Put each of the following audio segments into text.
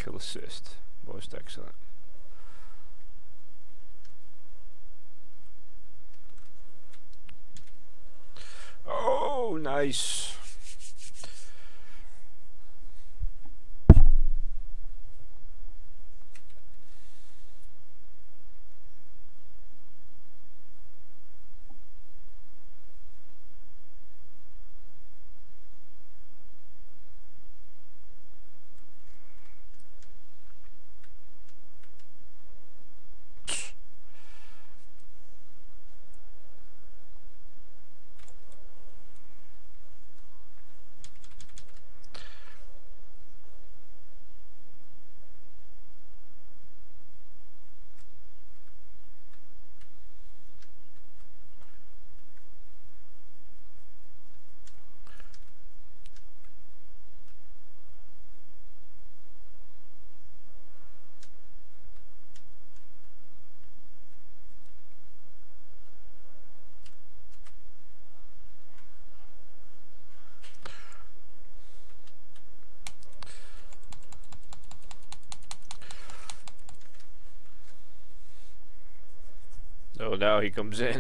kill assist. Most excellent. Oh, nice. Oh, now he comes in.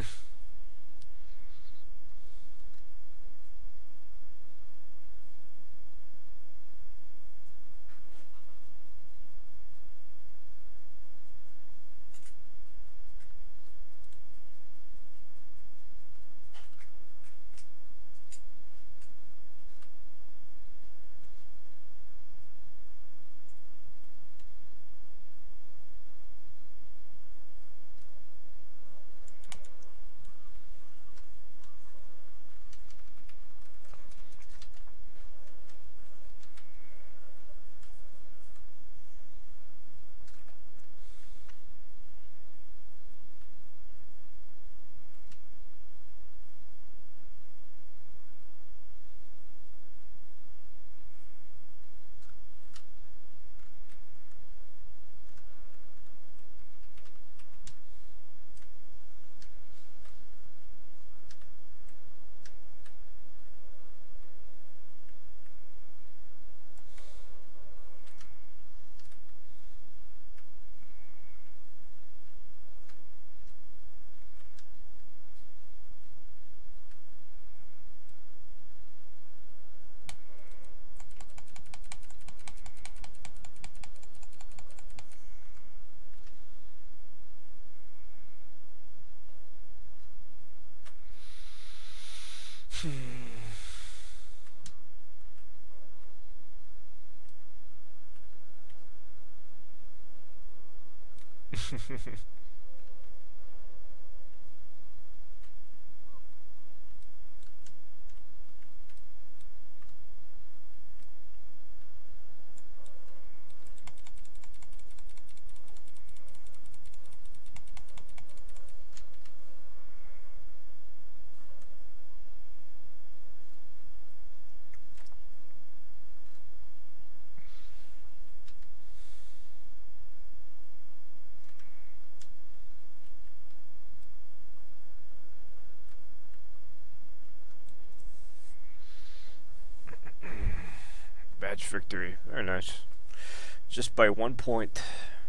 Badge victory. Very nice. Just by 1 point.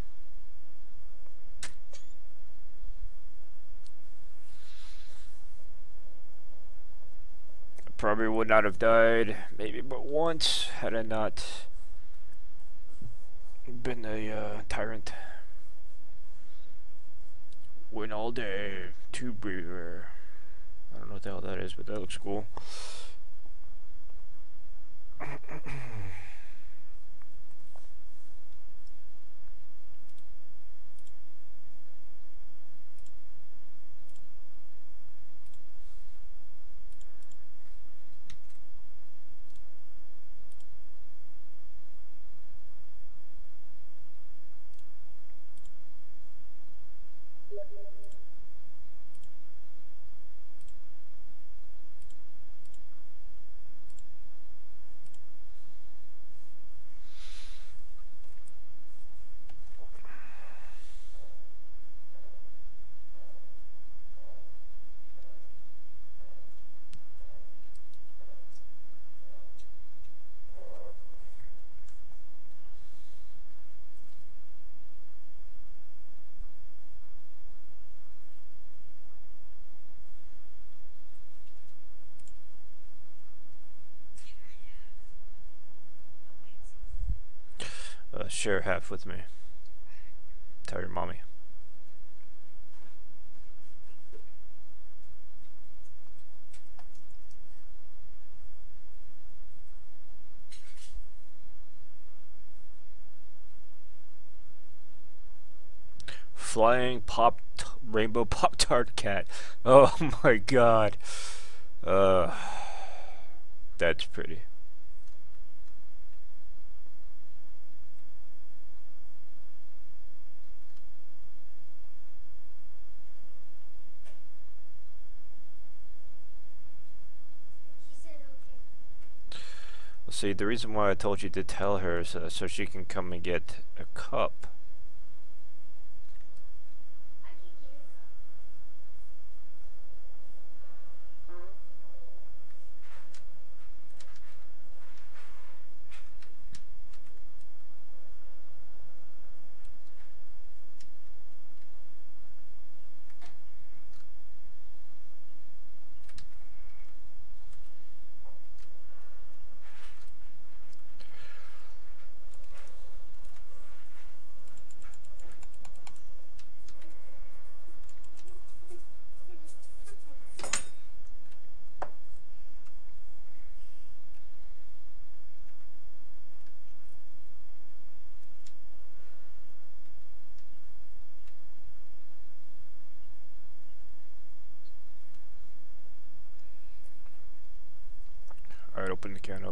I probably would not have died, maybe but once, had I not been a tyrant. Win all day. Two breather. I don't know what the hell that is, but that looks cool. share half with me. Tell your mommy. Flying rainbow Pop-Tart cat. Oh my god. Uh, that's pretty. See, the reason why I told you to tell her is so she can come and get a cup. Alright, open the can up.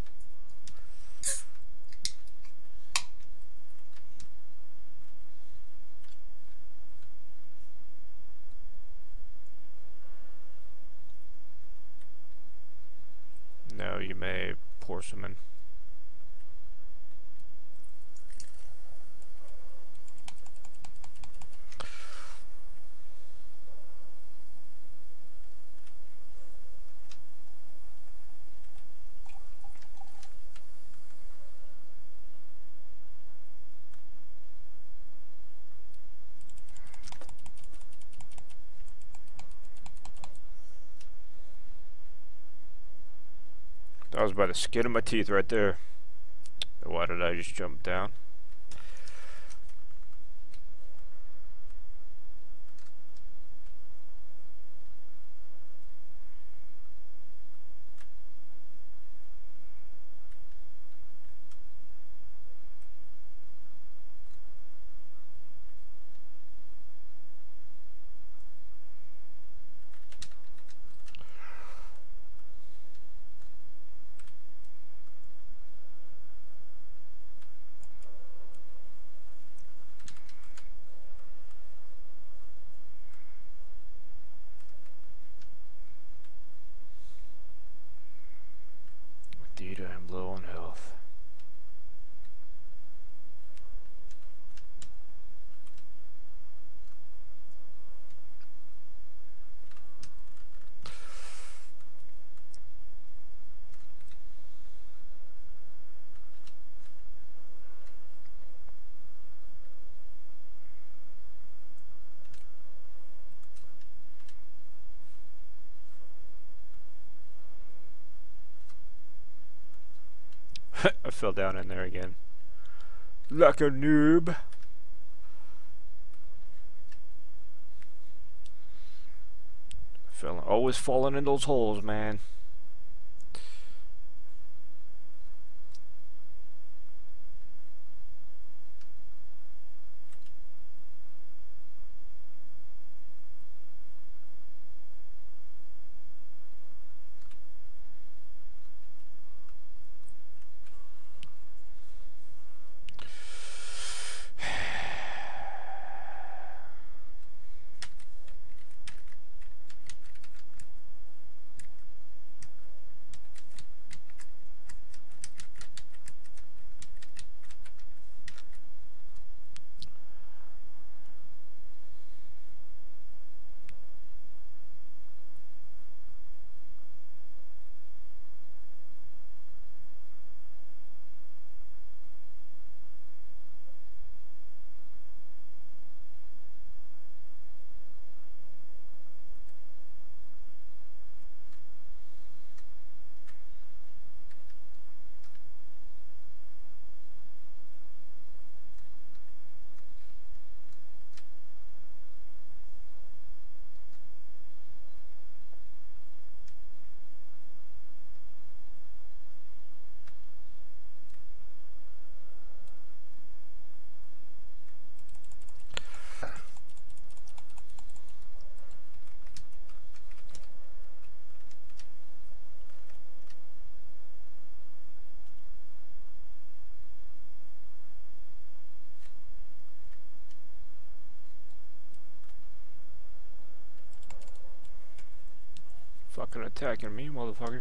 Now you may pour some in. That was by the skin of my teeth right there. Why did I just jump down? Indeed, I am low on health. I fell down in there again. Like a noob. Always falling in those holes, man. fucking attacking me, motherfucker.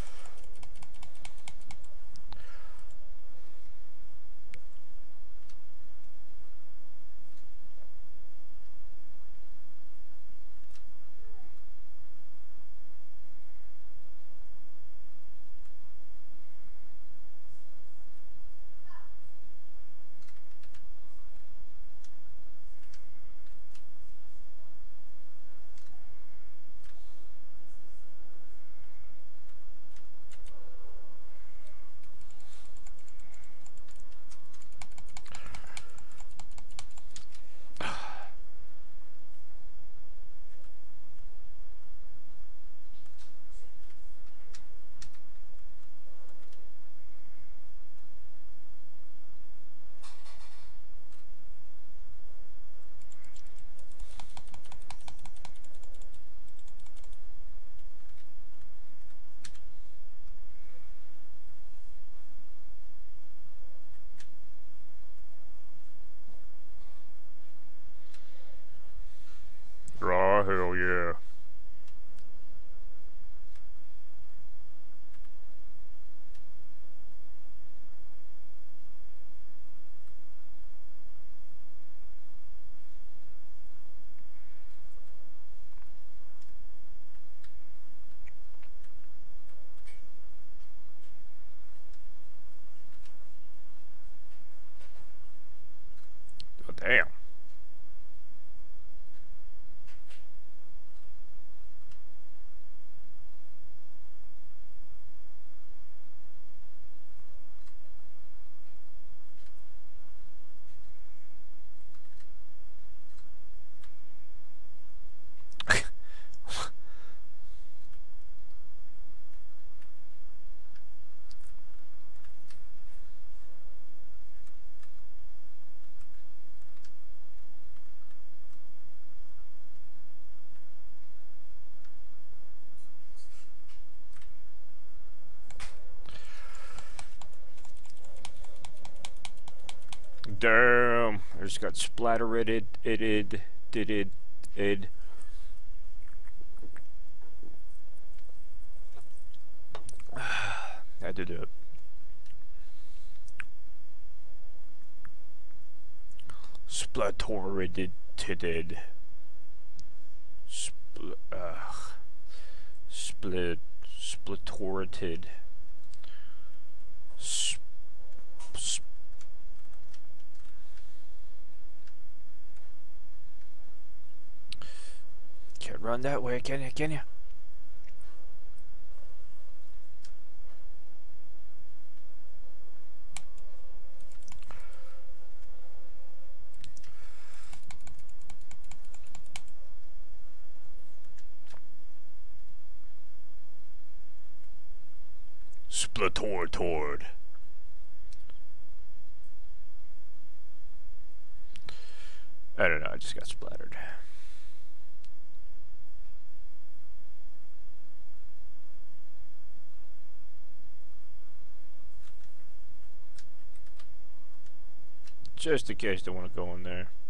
Oh, hell yeah. Oh, damn. Damn. I just got splattered. It. Had to do it. Splattered. Splittorited. Can't run that way, can you? Can you? Splittortord. I don't know, I just got splattered. Just in case they want to go in there.